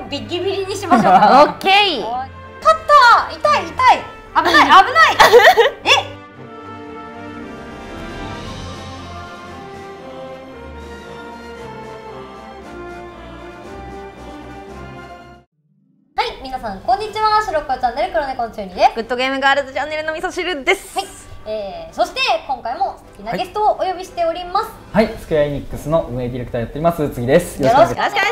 ビリビリにしましょうか。 オッケー。 勝った。痛い痛い。危ない危ない。え。はい、皆さんこんにちは。白子チャンネル黒猫のチューニーです。 グッドゲームガールズチャンネルの味噌汁です。 はい。そして今回も素敵なゲストをお呼びしております。 はい、スクエアエニックスの運営ディレクターやっております次です。 よろしくお願いします。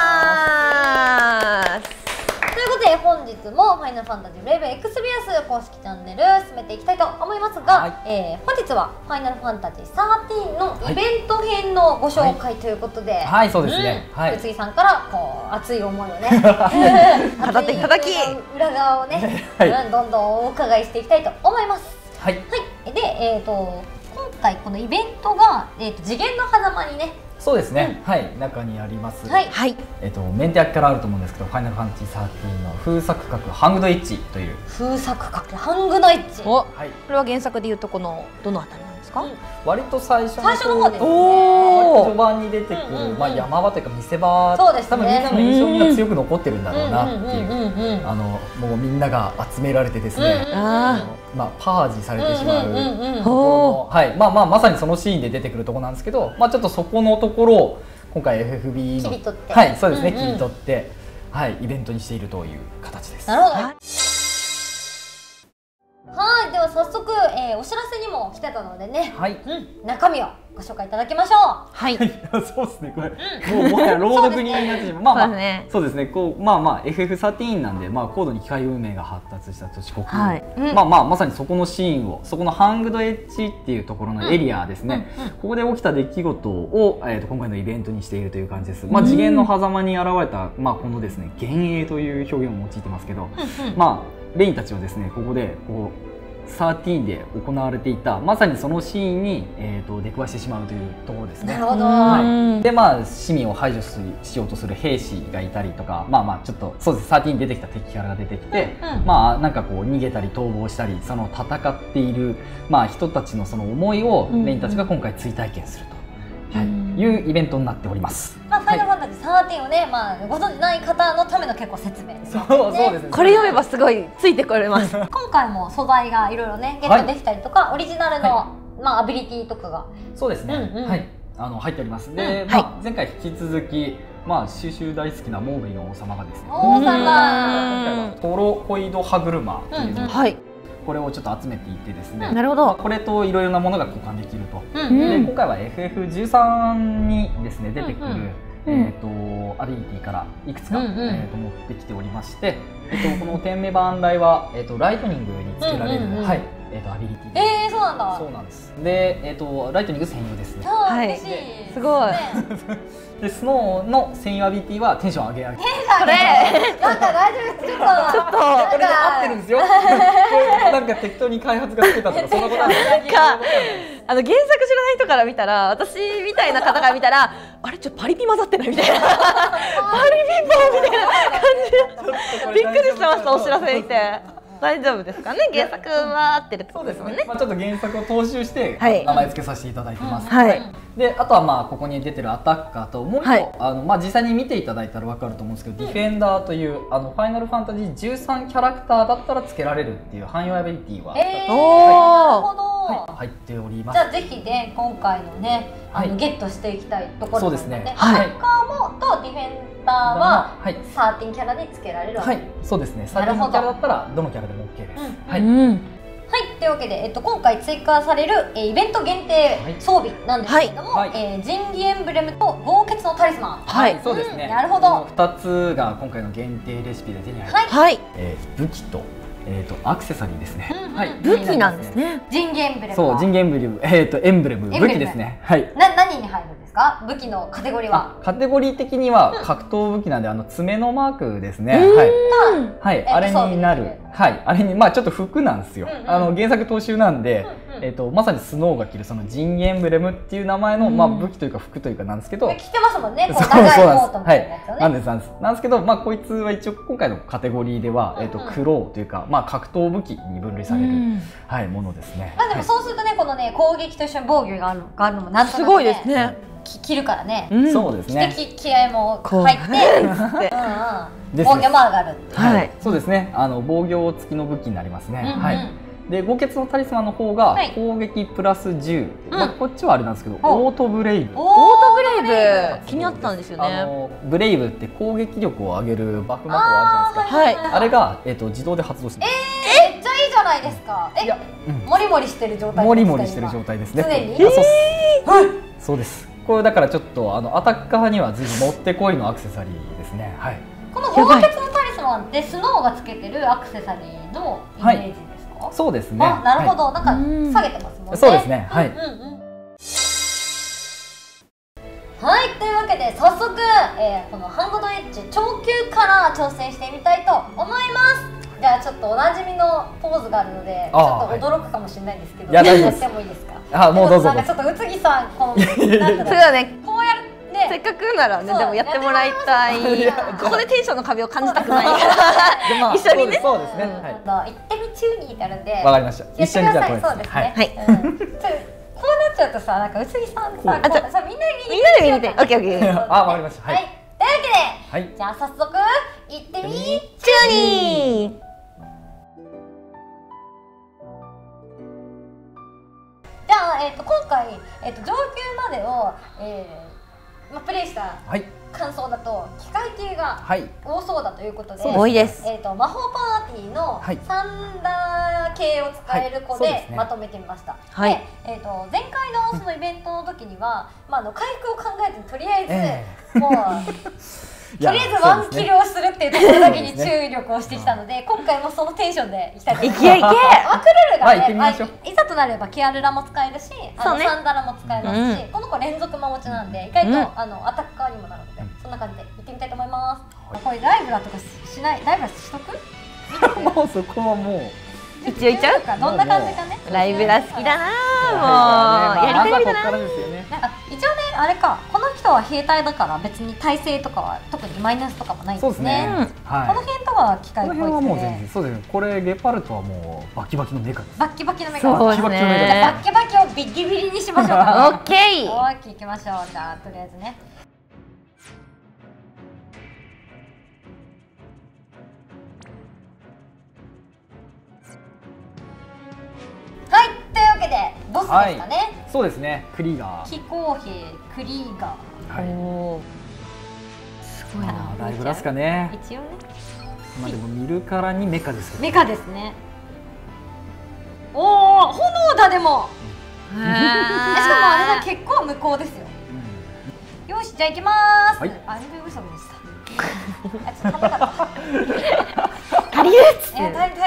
ということで本日もファイナルファンタジーブレイブエクスビアス公式チャンネル進めていきたいと思いますが、 はい、 本日はファイナルファンタジー13のイベント編のご紹介ということで、 はい、そうですね。はい。 宇津木さんからこう熱い思いをね語っていただき、 裏側をね、どんどんお伺いしていきたいと思います。はい。はい。で、今回このイベントが次元の狭間にね。 そうですね、はい、中にあります。 はい、 メンテ焼きからあると思うんですけど、ファイナルファンタジー13の封鎖区画ハングドエッジという。 封鎖区画ハングドエッジ。 お、はい。これは原作でいうとこのどのあたりなんですか？ 割と最初の方ですね。 序盤に出てくるまあ山場というか見せ場、多分みんなの印象には強く残ってるんだろうなっていう、もうみんなが集められてですね、まあパージされてしまうところの、はい、まさにそのシーンで出てくるところなんですけど、まあちょっとそこのところを今回 FFB のはい、そうですね、切り取ってはいイベントにしているという形です。 なるほど。はい、では早速、お知らせにも来てたのでね、はい、中身をご紹介いただきましょう。 はい。 そうですね。これもうはや朗読になってしまう。まあそうですね。こうFF13 なんでコ高度に機械運命が発達した都市国。まさにそこのシーンをそこのハングドエッジっていうところのエリアですね。ここで起きた出来事を今回のイベントにしているという感じです。次元の狭間に現れたこのですね幻影という表現を用いてますけど、レインたちはですねここでこう13で行われていたまさにそのシーンに出くわしてしまうというところですね。 なるほど。 で市民を排除しようとする兵士がいたりとか、ちょっとそうです。13に出てきた敵キャラが出てきて、なんかこう逃げたり逃亡したり、その戦っている人たちのその思いをレインたちが今回追体験すると。いうイベントになっております。 ファイナルファンタジー13をね、ご存じない方のための結構説明ですね。 そうですね。 これ読めばすごいついてこれます。 今回も素材がいろいろねゲットできたりとか、オリジナルのアビリティとかがそうですね。はい、入っております。で、前回引き続き収集大好きなモーグリの王様がですね。 王様。今回はトロコイド歯車というの。はい。これをちょっと集めていってですね。 なるほど。 これといろいろなものが交換できると。で今回は FF13 にですね出てくるアビリティからいくつか持ってきておりまして、この点目番台はライトニングにつけられるはいアビリティ。 そうなんだ。 そうなんです。でライトニング専用ですね。 はい。 すごい。 でスノーの専用アビリティはテンション上げ上げ。 これなんか大丈夫ですか？ちょっとこれで合ってるんですよ。なんか適当に開発がつけたとかそんなことない。 なんか原作知らない人から見たら、私みたいな方から見たら、あれちょっとパリピ混ざってないみたいな、パリピポンみたいな感じでびっくりしてました。お知らせ見て。大丈夫ですかね。原作は合ってるってことですもんね。 ちょっと原作を踏襲して名前付けさせていただいてます。であとはここに出てるアタッカーともう一個実際に見ていただいたら分かると思うんですけど、ディフェンダーというファイナルファンタジー13キャラクターだったら付けられるっていう汎用アビリティはなるほど入っております。 じゃあぜひね今回のねゲットしていきたいところですね。 アタッカーもとディフェンダーは13キャラに付けられるわけです。 そうですね。13キャラだったらどのキャラでも OK です。 はい、というわけで、今回追加されるイベント限定装備なんですけれども、神器エンブレムと豪傑のタリスマン。 はい、そうですね。 なるほど。 2つが今回の限定レシピで手に入る武器とアクセサリーですね。 武器なんですね。 神器エンブレム。 そう、神器エンブレム、エンブレム、武器ですね。はい。 何に入るんですか？武器のカテゴリーは？カテゴリー的には格闘武器なんで爪のマークですね。はい、あれになる。はい、あれにちょっと服なんですよ。原作踏襲なんで、まさにスノーが着るその神器エンブレムっていう名前の武器というか服というかなんですけど。 着てますもんね。そうなんです。 なんですけど、こいつは一応今回のカテゴリーではクローというか格闘武器に分類されるものですね。 でもそうするとねこのね攻撃と一緒に防御があるのもなんとなくすごいですね。 着るからね。 そうですね。 気合も入って防御も上がる。 はい、そうですね。防御付きの武器になりますね。はい。で、豪傑のタリスマンの方が攻撃プラス10、こっちはあれなんですけど、オートブレイブ。 オートブレイブ気になったんですよね。 ブレイブって攻撃力を上げるバフ魔法あるじゃないですか。あれが自動で発動してます。 めっちゃいいじゃないですか。モリモリしてる状態。 モリモリしてる状態ですね。 常に。 そうです。これだからちょっとアタッカーには随分もってこいのアクセサリーですね。はい。 この豪傑のタリスマンってスノーがつけてるアクセサリーのイメージですか？ そうですね。 なるほど。なんか下げてますもんね。 そうですね。はい。 はい、というわけで早速、このハンドドエッジ長級から挑戦してみたいと思います。じゃあちょっとおなじみのポーズがあるのでちょっと驚くかもしれないんですけど、やってもいいですか？ もうどうぞ。 なんかちょっと宇津木さんこうそうだね。 こうやるね。 せっかくならね、でもやってもらいたい。ここでテンションの壁を感じたくないから一緒にね。 そうですね。 行ってみチューニーってあるんで。 わかりました。一緒にじゃあこれ。 そうですね。はい。こうなっちゃうとさ、なんか宇津木さんさ、みんなで見に行って。オッケーオッケー。 わかりました。 はい。というわけで、じゃあ早速行ってみチューニー。じゃあ今回上級までをプレイした感想だと機械系が多そうだということで、 多いです。 魔法パーティーのサンダー系を使える子でまとめてみました。で、前回のそのイベントの時には回復を考えてとりあえずもうとりあえずワンキルをするっていうところだけに注力をしてきたので、今回もそのテンションでいきたいと思います。ワークルールがね、いざとなればケアルラも使えるし、サンダラも使えますし、この子連続魔持ちなんで意外とアタッカーにもなるので、そんな感じで行ってみたいと思います。これライブラとかしない？ライブラしとく？ もうそこはもう一応いっちゃうか。 どんな感じかね。 ライブラ好きだな。もうやりたいな。 なんか一応ね、あれか、この人は兵隊だから別に耐性とかは特にマイナスとかもないんですね。この辺とかは機械っぽいですね。 この辺はもう全然そうですね。これゲパルトはもうバキバキのメカです。 バキバキのメカ。 そうですね。 バキバキをビリビリにしましょうか。 オッケー。 オッケーいきましょう。じゃあとりあえずね。はい、というわけでボスですかね。 そうですね。クリーガー。 飛行兵クリーガー。すごいな。 ライブラスかね。 一応ね。 まあでも見るからにメカですけど。 メカですね。おお、炎だでも。しかもあれだ、結構無効ですよ。よし、じゃあ行きます。あ、全然嘘でした。足りなかった。 足りるっつって。 足りなかった。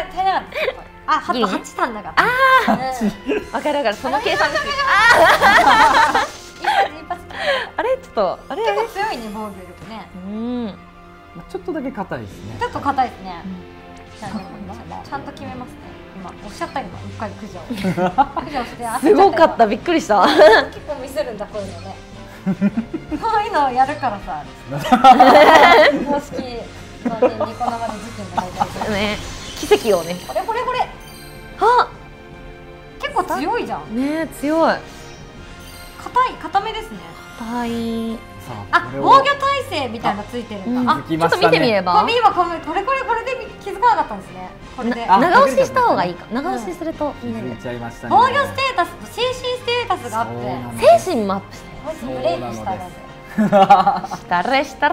あ、8単だから。 わかるわかる。その計算です。あれちょっとあれ結構強いね、防御力ね。 ちょっとだけ硬いですね。 ちょっと硬いですね。ちゃんと決めますね。今おっしゃった今うっかり駆除してすごかった、びっくりした。 結構見せるんだこういうのね。こういうのをやるからさ。公式のニコ生で事件が大体するね。 奇跡をね。 これ。 あ、 結構強いじゃん。 ね、強い。 硬めですね。 硬い。 あ、防御耐性みたいなのついてるんだ。あ、 ちょっと見てみれば。 これで気づかなかったんですね。これで長押しした方がいいか。長押しすると気づいちゃいましたね。 防御ステータスと精神ステータスがアップ。精神もアップして。 ブレイクしたので。 したれ。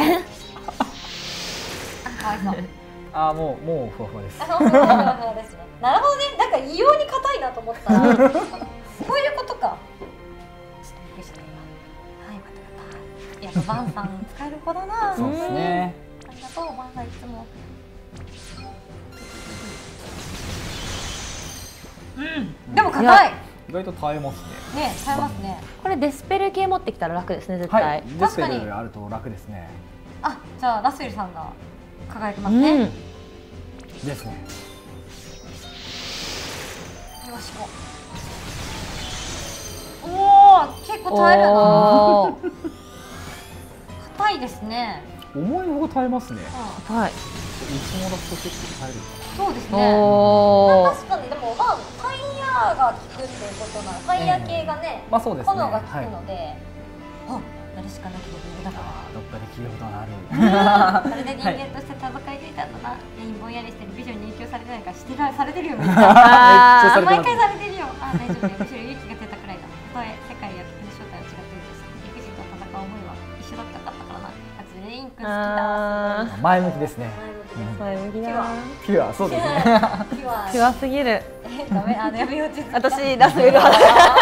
あ、もうふわふわです。 なるほどね。なんか異様に硬いなと思ったら、こういうことか。やっぱバンさん使える子だな。 そうですね。 ありがとうバンさんいつも。でも硬い。 意外と耐えますね。 ね、耐えますね。 これデスペル系持ってきたら楽ですね、絶対。 デスペルあると楽ですね。 あ、じゃあラスエルさんが輝きますね。 ですね。 よしこ。おお、結構耐えるな。硬いですね。 重い方が耐えますね。 はい。 いつもだと結構耐えるかな。そうですね。確かにでもファイヤーが効くっていうことなの。ファイヤー系がね、炎が効くので。 なるしかなければだから。 どっかで聞いたことある。 それで人間として戦い抜いたんだな。ぼんやりしてるビジョンに影響されてないからされてるよ。めっちゃ毎回されてるよ。大丈夫だよ。むしろ勇気が出たくらいだ。たとえ世界や国正体は違っているとして、陸人と戦う思いは一緒だったからな。レイン君好きだ。 前向きですね。 前向きだ。 ピュア、そうですね。 ピュアすぎる。 ダメ、やめよう。 私ラスベル派。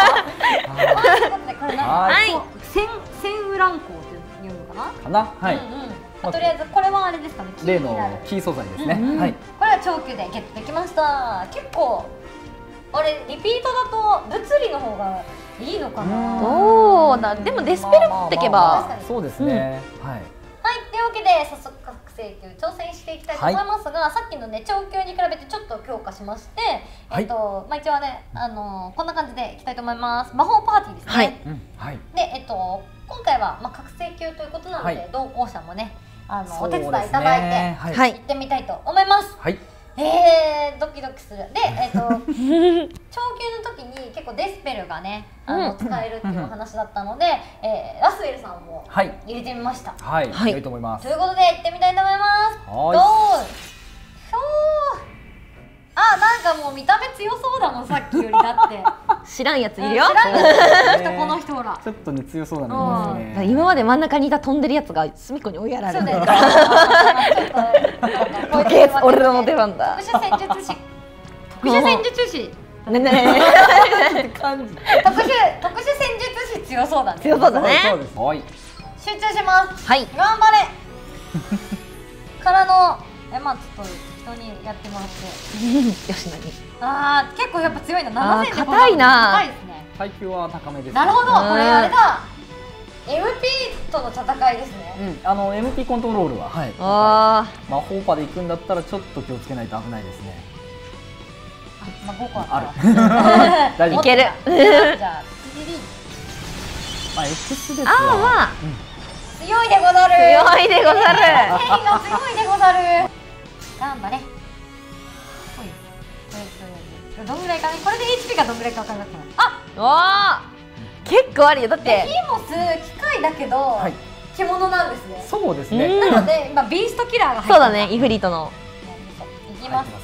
はい。センウランコっていうのかな。 かな、はい。 とりあえずこれはあれですかね。 例のキー素材ですね。はい。 これは長級でゲットできました。結構あれリピートだと物理の方がいいのかな。 どうだ。でもデスペル持ってけば。 そうですね。はい。 はい、というわけで早速覚醒級挑戦していきたいと思いますが、さっきのね長級に比べてちょっと強化しまして、一応はねこんな感じでいきたいと思います。魔法パーティーですね。はい。で今回は覚醒級ということなので、同行者もねお手伝いいただいて行ってみたいと思います。はい。ドキドキする。で長級の時に結構デスペルがね使えるっていうお話だったので、ラスウェルさんも入れてみました。 はい、良いと思います。 ということで行ってみたいと思います。どう？なんかもう見た目強そうだもん、さっきより。だって知らんやついるよ。 この人ほらちょっとね強そうなのですね。 今まで真ん中にいた飛んでるやつが隅っこに追いやられる。俺の出番だ。 特殊戦術師。 ねね。 特殊戦術師強そうだね。 強そうだね。 集中します。 はい。 頑張れ。からのちょっと人にやってもらって。 よし何？ 結構やっぱ強いな。7000で硬いな。 硬いですね。 耐久は高めです。 なるほど。これあれだ。MP との戦いですね。 MP コントロールは魔法パで行くんだったらちょっと気をつけないと危ないですね。 5個ある。大丈夫。 いける。 じゃあ X ですわ。強いでござる。 強いでござる。 ヘリが強いでござる。頑張れ。どんぐらいかね。これで HP がどんぐらいか分からなくなる。 結構あるよ。だってヒモス機械だけど獣なんですね。 そうですね。 なので今ビーストキラーが入ってそうだね。イフリートのいきます。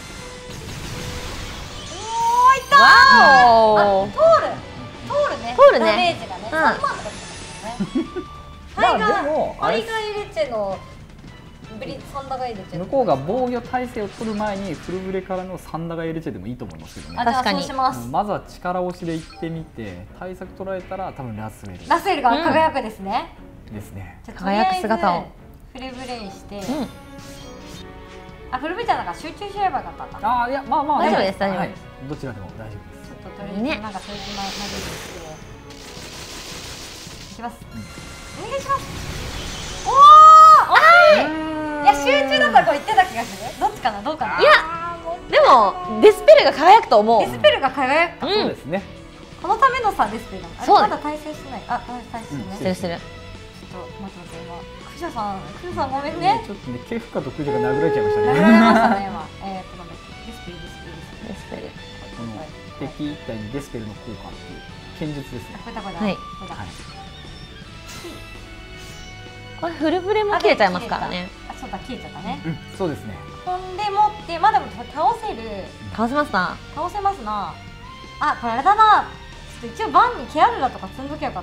いったー。 通るね。ダメージがね3万とかですね。ハリガイレチェのサンダガイレチェ、 向こうが防御体制を取る前にフルブレからのサンダガイレチェでもいいと思いますけどね。 確かに。 まずは力押しでいってみて対策取られたら多分ラスウェルが輝くですね。 輝く姿をフルブレイして、フルブレイじゃなかった。集中すればよかった。 いやまあ大丈夫です。大丈夫です。 どちらでも大丈夫です。 ちょっととりあえずなんかそういうまでしていきます。お願いします。いや集中だったらこれ言ってた気がする。どっちかな。どうかな。 いやでもデスペルが輝くと思う。 デスペルが輝く。 そうですね。 このためのさデスペルだ。まだ対戦してない。対戦してね。 してる。 ちょっと待って今。クジャさんごめんね。 ちょっとねケフカとクジャが殴られちゃいましたね。 殴られましたね今。デスペル。 この敵一体にデスペルの効果っていう剣術ですね。 はい。これフルブレも切れちゃいますからね。 そうだ、切れちゃったね。 そうですね。 ほんでもってまだ倒せますな。倒せますな。これあれだな。一応バンにケアルラとか積んどきゃよかった。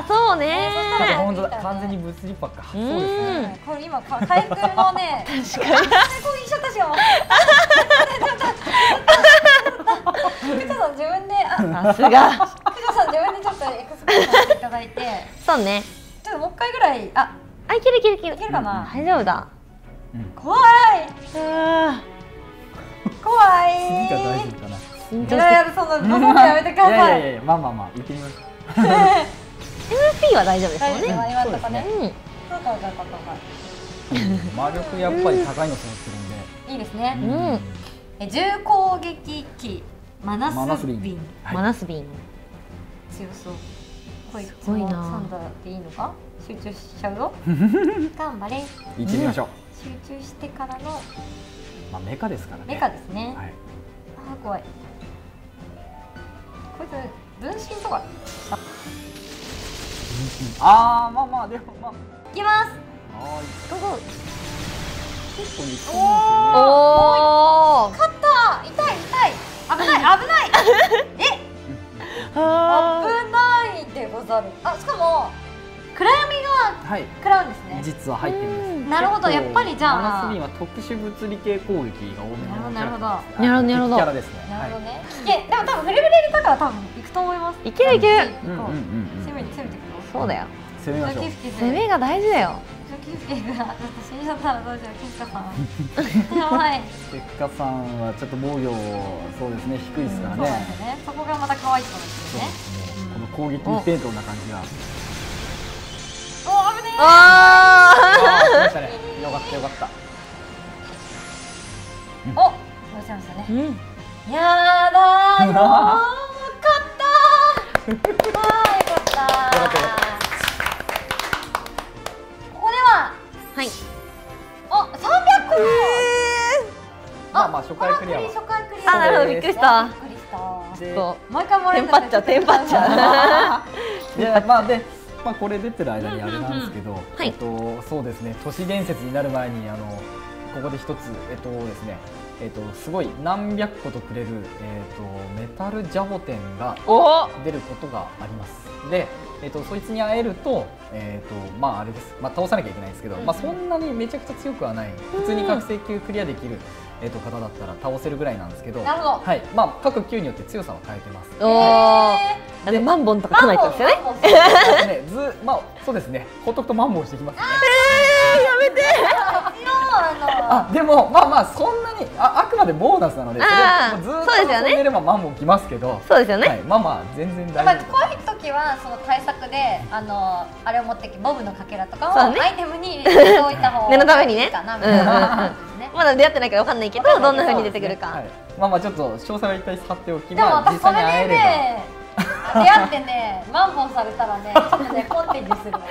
そうね。 本当だ。完全に物理パッカ。そうですね。 これ今回復のね。確かに。攻撃しちゃったしよ。クジャさん自分でさすが。クジャさん自分でちょっとエクスペリさせていただいて。 そうね。 ちょっともう一回ぐらいいけるいけるかな。 大丈夫だ。 怖い。 次が大丈夫かな。 そんなやめてください。 いやまあ行ってみましょう。 MP は大丈夫ですもんね。 そうかね。 魔力やっぱり高いの揃ってるんでいいですね。重攻撃機マナスビン。強そう。こいつもサンダーでいいのか。集中しちゃうよ。頑張れ。 行ってみましょう。 集中してからのメカですからね。 メカですね。怖い。こいつ分身とか。 ああ、まあまあでもまあ。 いきます。 はい。結構に。 おお。 勝った。痛い痛い。危ない危ない。え。危ないでござる。あ、しかも暗闇が食らうんですね。 実は入ってるんです。 なるほど、やっぱりじゃあ。 マナスビーは特殊物理系攻撃が多めのなるほど。 なるほど。 キャラですね。 なるほどね。でも多分フレフレ入れたから多分行くと思います。 いけるいける。 攻めてくる。 そうだよ。 攻めましょう。 攻めが大事だよ。 キスケがだって死んじゃったらどうしよう。キスカさんやばい。 キスカさんはちょっと防御そうですね、低いですからね。 そこがまた可愛いところですよね。 この攻撃ペントな感じが。 お、危ねえ。 ああ。 よかったよかった。 お、どうしましたね。やだー。よかったー。よかった。 はい。 あ、300個。 まあ初回クリア。 初回クリア。あ、なるほど、びっくりした。 びっくりした。 そう。 毎回もらえる。 テンパっちゃう、テンパっちゃう。 で、まあこれ出てる間にあれなんですけど、そうですね、都市伝説になる前にここで一つですね。すごい何百個とくれるメタルジャボテンが出ることがあります。で、そいつに会えるとまああれです。まあ倒さなきゃいけないんですけど、まあそんなにめちゃくちゃ強くはない。普通に覚醒級クリアできる方だったら倒せるぐらいなんですけど、 なるほど。 はい。まあ各級によって強さは変えてます。 で万本とか来ないとですよね。 まあそうですね。ほっとくと万本してきますね。 やめて。 でもまあまあそんなにあくまでボーナスなので、ずっと遊んでれば万本きますけど、 そうですよね。 まあまあ全然大丈夫。 こういう時はその対策であれを持ってきボブのかけらとかをアイテムに入れておいた方が念のためにね。 まだ出会ってないからわかんないけど、どんな風に出てくるか。 まあまあちょっと詳細は一体貼っておきます。 実際に会えれば。 出会ってね、万本されたらね、ちょっとね、コンテンツする。多分。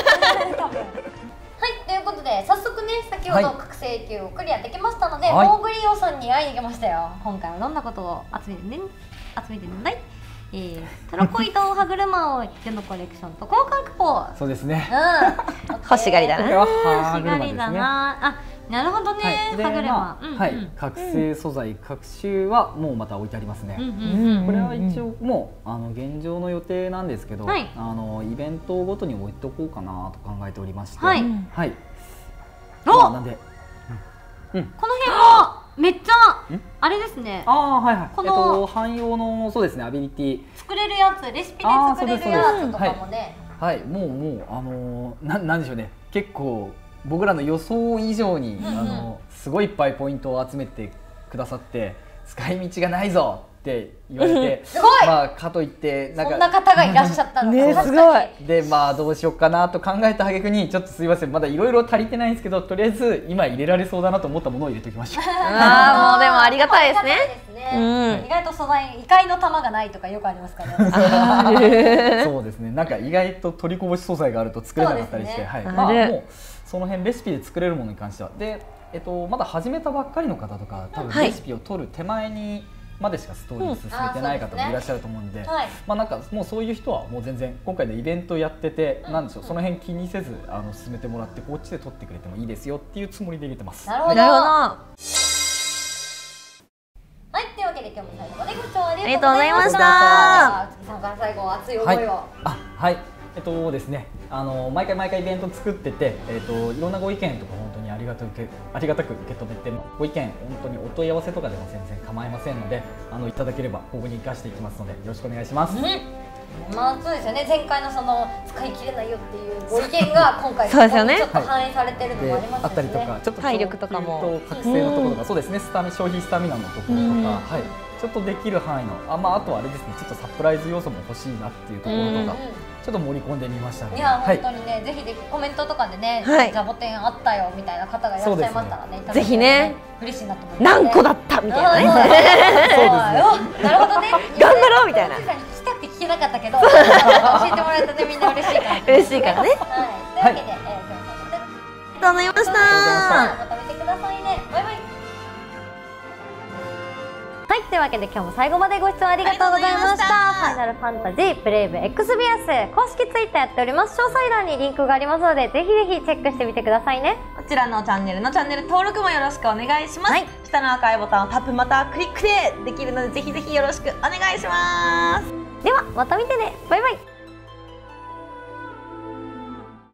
はい、ということで、早速ね、先ほど覚醒級をクリアできましたので、モーグリオさんに会いに行きましたよ。今回はどんなことを集めてるんだい？トロコイと歯車を世のコレクションと交換クポ。 そうですね。 欲しがりだな。 欲しがりだな。あ、なるほどね。歯車。 はい。覚醒素材各種はもうまた置いてありますね。これは一応もう現状の予定なんですけど、イベントごとに置いておこうかなと考えておりまして、はい。なんで、 この辺はめっちゃあれですね。 はいはい。この汎用のそうですね、アビリティ作れるやつ、レシピで作れるやつとかもね。 はい、もうなんでしょうね。結構僕らの予想以上にすごいいっぱいポイントを集めてくださって、使い道がないぞって言われて、まあかといってそんな方がいらっしゃったのね、すごい。 でまあどうしようかなと考えた挙句にちょっとすいません、まだいろいろ足りてないんですけど、とりあえず今入れられそうだなと思ったものを入れておきました。 もうでもありがたいですね。 意外と素材、異界の玉がないとかよくありますからね。そうですね。なんか意外と取りこぼし素材があると作れなかったりして、はい。まあもうその辺レシピで作れるものに関してはで、まだ始めたばっかりの方とか、多分レシピを取る手前にまでしかストーリー進めてない方もいらっしゃると思うんで、まあなんかもうそういう人はもう全然今回のイベントやってて、なんでしょう、その辺気にせず進めてもらってこっちで取ってくれてもいいですよっていうつもりで入れてます。 なるほど。はい、というわけで今日も最後までご視聴ありがとうございました。月さんから最後熱い思いを。 はい。ですね、毎回イベント作ってて、いろんなご意見とか本当にありがたく受け止めて、ご意見本当にお問い合わせとかでも全然構いませんので、いただければここに生かしていきますのでよろしくお願いします。 まあそうですよね。前回のその使い切れないよっていうご意見が今回ちょっと反映されてるのもありますよね。 あったりとか、ちょっと体力とかも覚醒のところとか、そうですね、消費スタミナのところとか、はい、ちょっとできる範囲の、あとはあれですね、ちょっとサプライズ要素も欲しいなっていうところとか。ちょっと盛り込んでみましたね。 いや本当にね、ぜひコメントとかでね、ジャボテンあったよみたいな方がいらっしゃいましたらね、 ぜひね、 嬉しいなと思います。 何個だったみたいなね。 なるほどね。 頑張ろうみたいな。 聞きたくて聞けなかったけど、教えてもらえたね、みんな嬉しいから。 嬉しいからね。 はい。というわけで、今日もありがとうございました。 また見てくださいね。バイバイ。 はい、というわけで今日も最後までご視聴ありがとうございました。ファイナルファンタジーブレイブエクスビアス公式ツイッターやっております。詳細欄にリンクがありますので、ぜひぜひチェックしてみてくださいね。 こちらのチャンネル登録もよろしくお願いします。はい、下の赤いボタンをタップまたはクリックでできるので、ぜひぜひよろしくお願いします。 ではまた見てね。バイバイ。